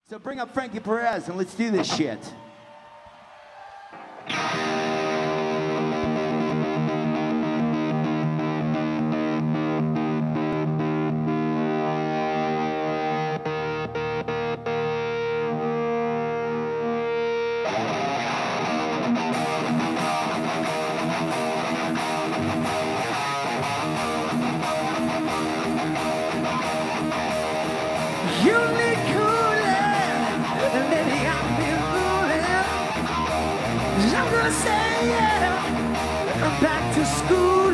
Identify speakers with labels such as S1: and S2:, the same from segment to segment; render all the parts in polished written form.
S1: So bring up Frankie Perez and let's do this shit.
S2: I'm gonna say yeah, back to school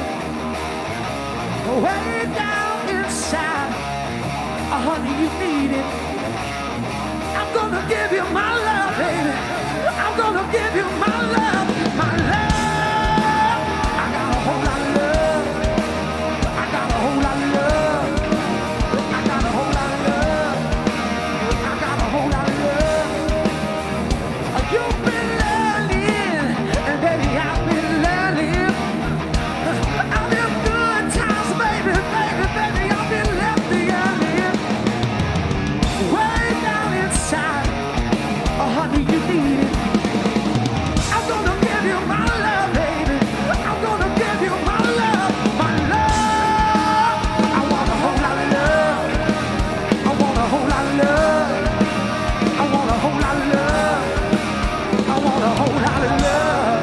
S2: way down inside. Honey, you need it. I'm gonna give you my love, baby. I'm gonna give you my love, my love. I got a whole lot of love. I got a whole lot of love. I got a whole lot of love. I got a whole lot of love. You've been learning, and baby, I've been learning. I've been good times, baby, baby, baby. I've been left behind, way down inside. Honey, you need it. I'm gonna give you my love, baby. I'm gonna give you my love, my love. I want a whole lot of love. I want a whole lot of love. I want a whole lot of love. I want a whole lot of love.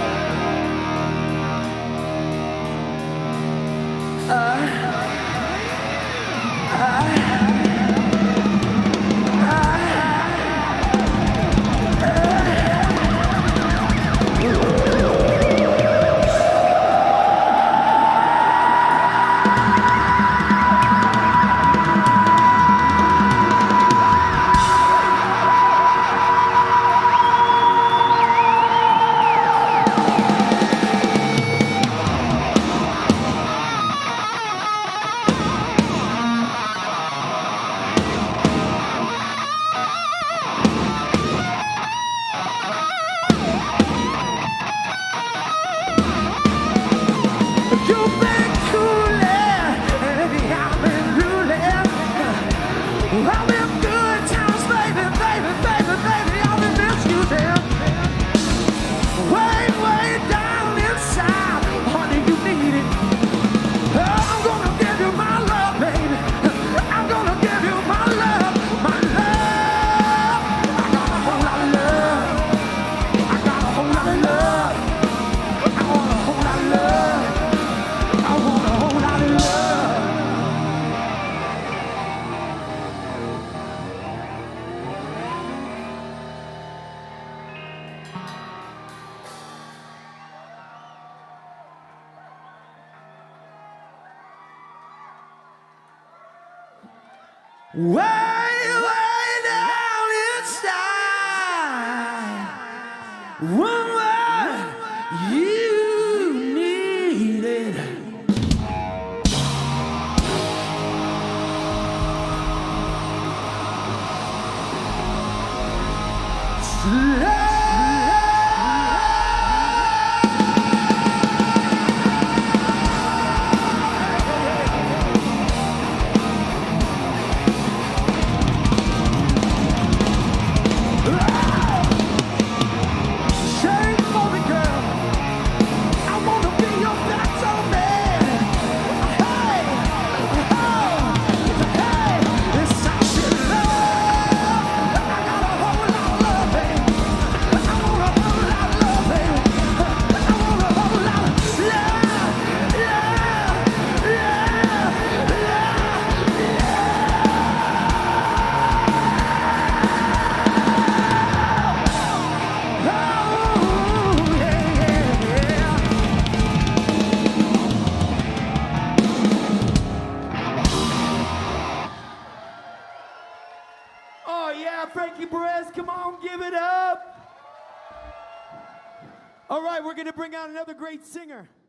S2: You've been coolin', baby, I've been ruling. I've been good times, baby, baby, baby, baby. I've been misusing. Way, way down inside, honey, you need it. I'm gonna give you my love, baby. I'm gonna give you my love, my love. I got a whole lot of love. I got a whole lot of love. I want a whole lot of love. I want a whole lot of love. Way, way down inside. One word, you need it. Shame for me, girl. I wanna be your battle man. Hey, oh, hey, it's such a love. I got a whole lot of love, baby. I want a whole lot of love, baby. I want a whole lot of love, love, love, oh, yeah, yeah, yeah.
S1: Oh yeah, Frankie Perez, come on, give it up. All right, we're gonna bring out another great singer.